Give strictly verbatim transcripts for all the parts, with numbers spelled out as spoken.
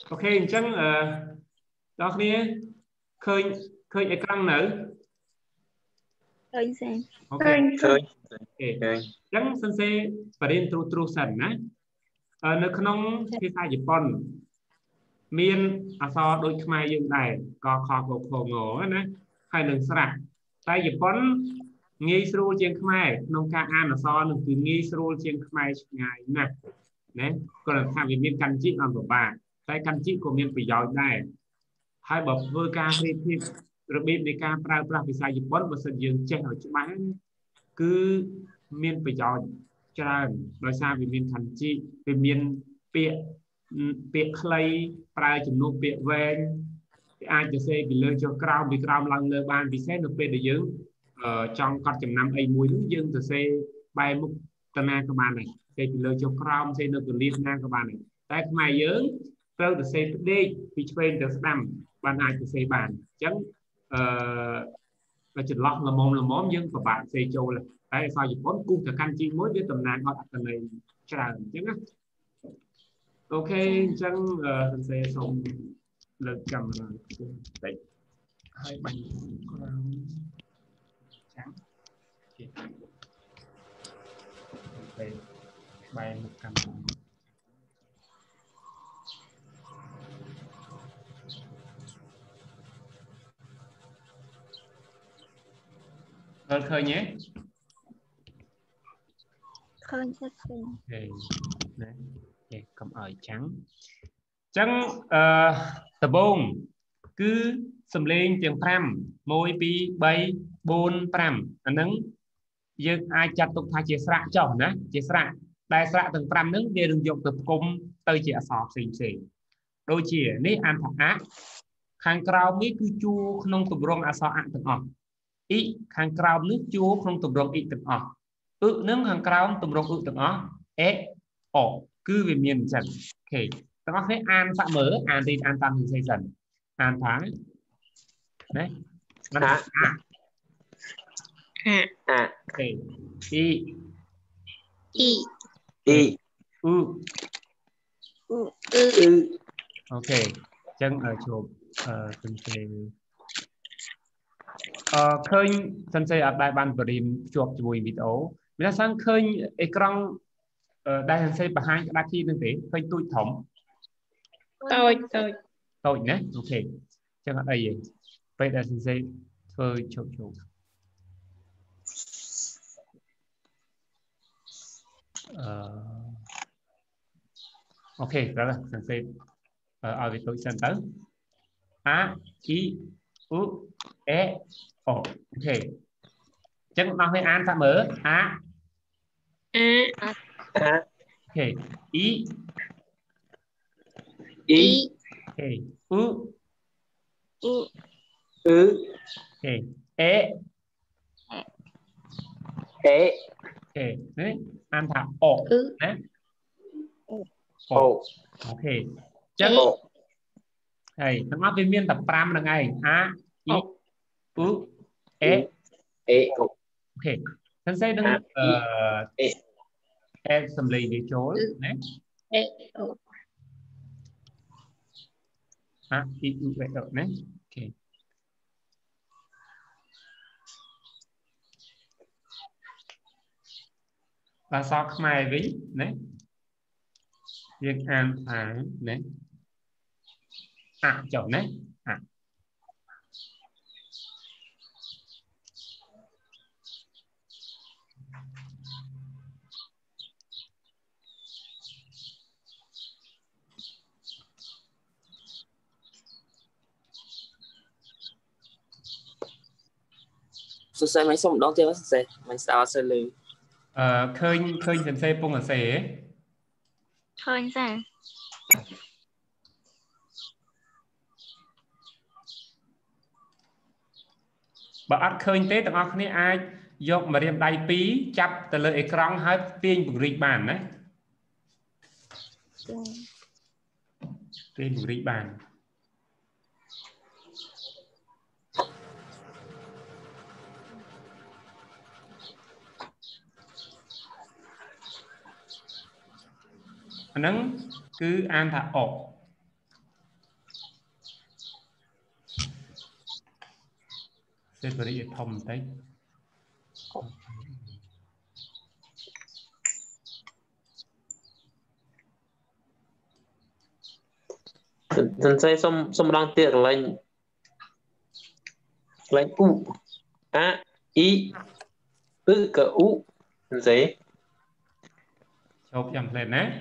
ok chắc đó kia khơi khơi ai căng nữa khơi xem ok khơi chắc sân xe và đến tru tru sần áនៅក្នុងភាសាជប៉ុនមានអក្សរដូចខ្មែរយើងដែរកខកខងណាហើយនឹងស្រៈតែជប៉ុនងាយស្រួលជាងខ្មែរក្នុងការអានអក្សរនឹងគឺងាយស្រួលជាងខ្មែរឆ្ងាយណាស់ណាគាត់ថាវាមានកាន់ជីអន្តរបាលតែកាន់ជីក៏មានប្រយោជន៍ដែរហើយបើធ្វើការប្រៀបធៀបរបៀបនៃការប្រើប្រាស់ភាសាជប៉ុនបើសិនយើងចេះឲ្យច្បាស់គឺមានប្រយោជន៍ច្រើនដោយសារវាមានកាន់ជីវាមានពាក្យពាក្យខ្លីប្រើជំនួសពាក្យវែងអាចទៅសេពីលើចុះក្រោមពីក្រោមឡើងលើបានពិសេសនៅពេលដែលយើងចង់កត់ចំណាំអីមួយនោះយើងទៅសេបែរមុខតាណាក៏បានដែរសេពីលើចុះក្រោមសេនៅកលៀនណាក៏បានដែរតែខ្មែរយើងត្រូវទៅសេផ្ដេកពីឆ្វេងទៅស្ដាំបានអាចទៅសេបានអញ្ចឹងអឺចន្លោះល្មមល្មមយើងពិបាកសេចូលតែអក្សរជប៉ុនគូសទៅកាន់ជីមួយវាតំណាងឲ្យអត្ថន័យច្រើនអញ្ចឹងណាអូខេអញ្ចឹងសរសេរសូមលើកកាមេរ៉ាតិចហើយបាញ់ក្រោមចាំអូខេបែរមុខកាមេរ៉ាដល់ឃើញទេឃើញទេឃើញអូណាគេកុំឲ្យចាំងអញ្ចឹងអឺដំបូងគឺសំឡេងទាំង5 1 2 3 4 5អាហ្នឹងយើងអាចចាត់ទុកថាជាស្រៈចុះណាជាស្រៈដែលស្រៈទាំង5ហ្នឹងវានឹងយកទៅផ្គុំទៅជាអក្សរផ្សេងផ្សេងដូចជានេះអានថាអខាងក្រោមនេះគឺជួរក្នុងទម្រង់អក្សរអទាំងអស់អ៊ីខាងក្រោមនេះជួរក្នុងទម្រង់អ៊ីទាំងអស់អ៊ឹនឹងខាងក្រោមទម្រង់អ៊ឹទាំងអស់អេអគឺវាមានអញ្ចឹងអូខេទាំងអស់គ្នាអានសាក់មើលអានទីអានតាមនិយាយសិនអានថាណាអានថាអអអអូខេអ៊ីអ៊ីអ៊ីអ៊ឺអ៊ឺអ៊ឺអូខេអញ្ចឹងជួបអឺសន្សេអឺឃើញសន្សេអត់ដែរបានបរិមភ្ជាប់ជាមួយវីដេអូមានថាឃើញអេក្រង់ដែលសន្សេបង្ហាញក្តារខៀននឹងទេឃើញទូចធំតូចតូចតូចណាអូខេអញ្ចឹងអត់អីទេពេលដែលសន្សេធ្វើជោគជោគអឺអូខេត្រូវសន្សេឲ្យវាទូចសិនទៅអាអ៊ីអ៊ូអេអូខេអញ្ចឹងដល់ពេលអានសាក់មើលអាអាអាអូខេអ៊ីអ៊ីអូខេអ៊ូអ៊ូអ៊ឺអូខេអេអេអូខេនេះអានថាអណាអូអូខេអញ្ចឹងហើយទាំងអស់វាមានតែ5ហ្នឹងឯងអាអ៊ីអ៊ូអេអេអូខេសន្សេនឹងអឺអេអេសំឡេងវាចូលណាអេអូអាអ៊ីអ៊ូអេអូណាអូខេភាសាខ្មែរវិញណាយើងអានថាណាអាចុះណាអាសរសេរមិនសុំម្ដងទៀតសរសេរមិនស្អាតសើលឺអឺឃើញឃើញសន្សេពងអសេឃើញចាបើអត់ឃើញទេទាំងអស់គ្នាអាចយកម្រាមដៃពីរចាប់ទៅលើអេក្រង់ហើយទាញពង្រីកបានណាទាញពង្រីកបានអាហ្នឹងគឺអានថាអសេតបរិយធំបន្តិចសិនសេសុំសុំម្ដងទៀតកន្លែងកន្លែងអ៊ូអាអ៊ីអ៊ឺកអ៊ូសិនសេជប់យ៉ាងផ្លែណា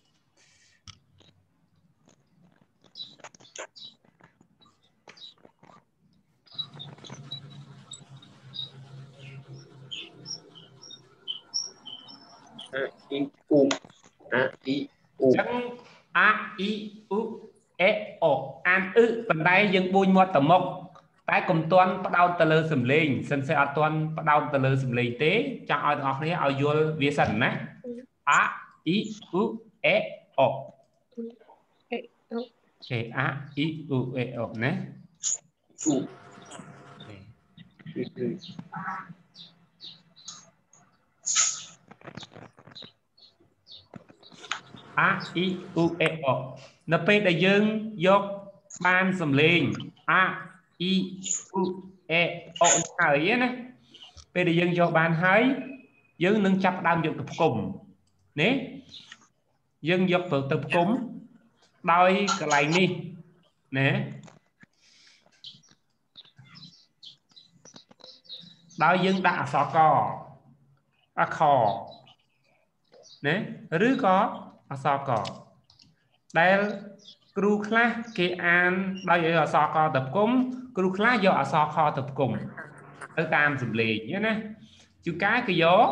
អាអ៊ីអ៊ូអាអ៊ីអ៊ូចឹងអាអ៊ីអ៊ូអេអូអានអ៊ឺបណ្ដៃយើងបួញមាត់ទៅមុខតែកុំទាន់ផ្ដោតទៅលើសំឡេងសិនសេអត់ទាន់ផ្ដោតទៅលើសំឡេងទេចង់ឲ្យទាំងអស់គ្នាឲ្យយល់វាសិនណាអាអ៊ីអ៊ូអេអូគេអាអ៊ីអ៊ូអេអូណាអ៊ូអាអ៊ីអ៊ូអេអូនៅពេលដែលយើងយកបានសំឡេងអាអ៊ីអ៊ូអេអូហើយណាពេលដែលយើងយកបានហើយយើងនឹងចាប់ដើមយកទៅផ្គុំណាយើងយកទៅទៅផ្គុំដោយកន្លែងនេះណាដោយយើងដាក់អក្សរកអខណាឬក៏អក្សរកដែលគ្រូខ្លះគេអានដោយឲ្យអក្សរកទៅផ្គុំគ្រូខ្លះយកអក្សរខទៅផ្គុំទៅតាមសំឡេងណាជួនកាលគេយក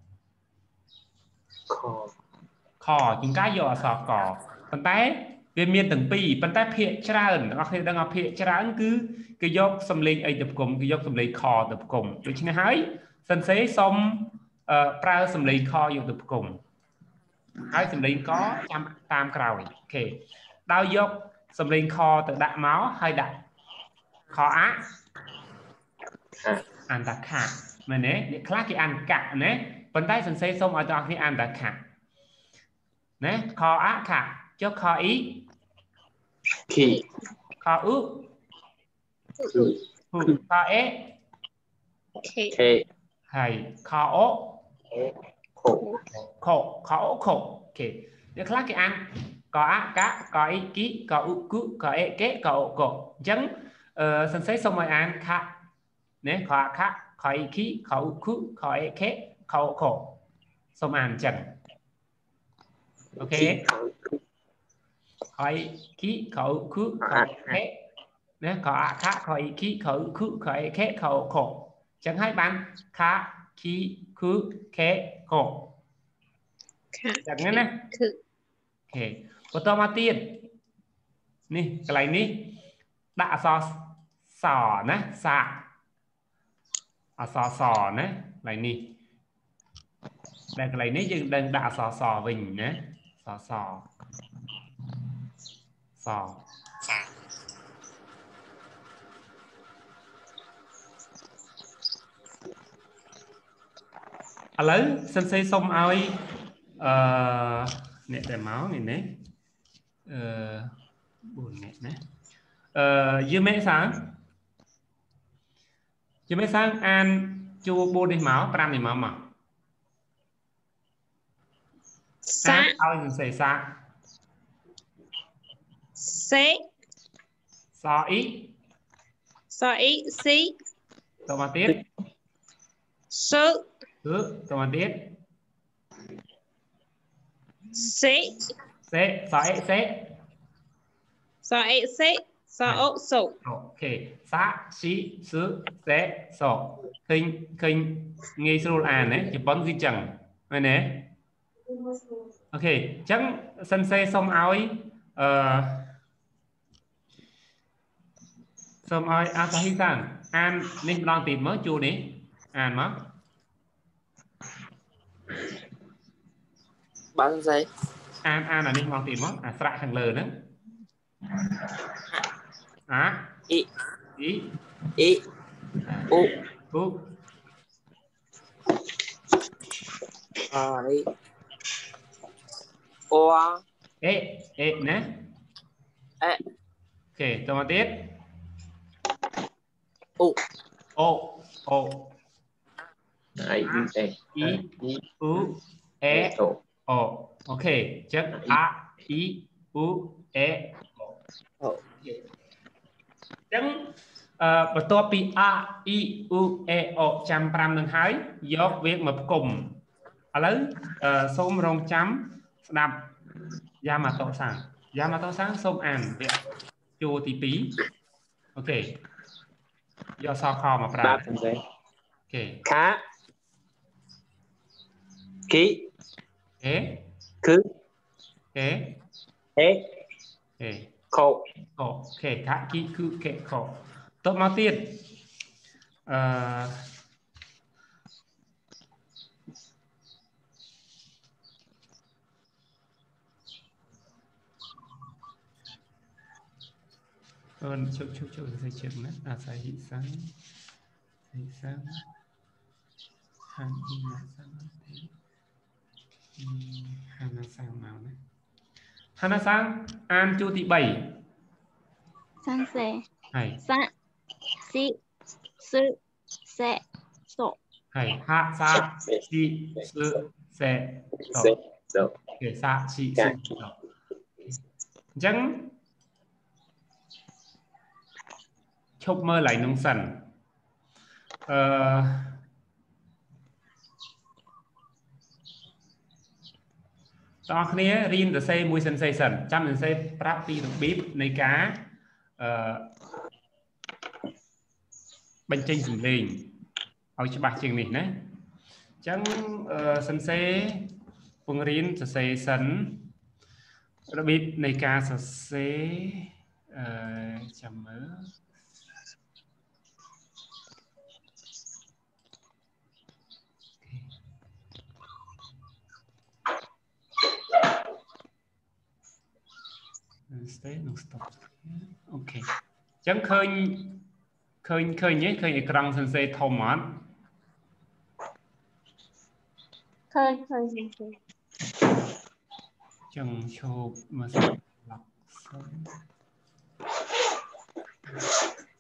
ខខជួនកាលយកអក្សរកប៉ុន្តែវាមានទាំងពីរប៉ុន្តែភាគច្រើនអ្នកនរគ្នាដឹងថាភាគច្រើនគឺគេយកសំឡេងអីទៅផ្គុំគេយកសំឡេងខទៅផ្គុំដូច្នេះហើយសិនសេសុំប្រើសំឡេងខយកទៅផ្គុំហើយសំឡេងកចាំតាមក្រោយអូខេដោយយកសំឡេងខទៅដាក់មកហើយដាក់ខអាអានតាខាមែនទេអ្នកខ្លះគេអានកាក់ណាប៉ុន្តែសរសេរសូមឲ្យទាំងអស់គ្នាអានតាខាណាខអាខាចុះខអ៊ីគីខអ៊ូខអេខេហើយខអូខូខូខអូខូអូខេអ្នកខ្លះគេអានកអាកាកអ៊ីគីកអ៊ូគូកអេកេកអូកូអញ្ចឹងអឺសរសេរសូមឲ្យអានខាណាខអាខាខអ៊ីគីខអ៊ូគូខអេកេខអូកូសូមអានអញ្ចឹងអូខេខអ៊ីគីខអ៊ូគូខអេកេណាខអាខាខអ៊ីគីខអ៊ូគូខអេកេខអូកូអញ្ចឹងហើយបានខាគីគូខេកូចឹងណាគឺអូខេបន្តមកទៀតនេះកន្លែងនេះដាក់អក្សរសណាសាអក្សរសណាកន្លែងនេះតែកន្លែងនេះយើងដឹងដាក់អក្សរសវិញណាសសសឥឡូវសិនសេសុំឲ្យអឺអ្នកដែលមកនេះណាអឺបួនអ្នកណាអឺយឺមេសាងយឺមេសាងអានជួបួននេះមកប្រាំនេះមកមកសាឲ្យសរសេរសាសេសអ៊ីសអ៊ីស៊ីតមកទៀតសឺគឺតមកទៀតសេសេសអ៊ីសេសអ៊ីសេសអូសូអូខេសាស៊ីសឺសេសូឃើញឃើញងាយស្រួលអានណាជប៉ុនគឺចឹងមែនទេអូខេអញ្ចឹងសិនសេសុំឲ្យអឺសូមឲ្យអាសាហ៊ីសានអាននេះម្ដងទៀតមកជួនេះអានមកបានស្អីអានអានអានេះម្ដងទៀតមកអាស្រៈខាងលើហ្នឹងអាអ៊ីអ៊ីអ៊ីអ៊ូអ៊ូអីអូអេអេណាអេអូខេតមកទៀតអ៊ូ O O I E E U E O ok chắc A I U E O chẳngបន្ទាប់ពី A I U E O ចាំប្រាំនឹងហើយយកវាមកផ្គុំឥឡូវសូមរងចាំស្ដាប់យ៉ាម៉ាតូសាំងយ៉ាម៉ាតូសាំងសូមអានវគ្គជួរទីពីរអូខេយកសខមកប្រើអូខេខាគីអេគឺអេអេអេខោអូខេខាគីគឺកេខោតបមកទៀតអឺអូនជុកជុកជុកសរសេរជិតណាអាសាហិសាំងហិសាំងហានអ៊ីណាសាំងទេហាណាសាំងមកណាហាណាសាំងអានជួរទី3 សាំងសេហើយសាស៊ីសឺសេសូហើយហាសាស៊ីសឺសេសូគេសាស៊ីសឺសូអញ្ចឹងឈប់មើលឡើងនឹងសិនអឺតោះគ្នារៀនសរសេរមួយសិនសិនចាំសរសេរប្រាប់ពីរបៀបនៃការអឺបញ្ចេញសំឡេងឲ្យច្បាស់ជាងនេះណាអញ្ចឹងសរសេរពង្រៀនសរសេរសិនរបៀបនៃការសរសេរអឺចាំមើលstay no stop អូខេអញ្ចឹងឃើញឃើញឃើញទេឃើញអេក្រង់សរសេរធំអត់ឃើញឃើញឃើញអញ្ចឹងឈប់មកស្លាប់សិន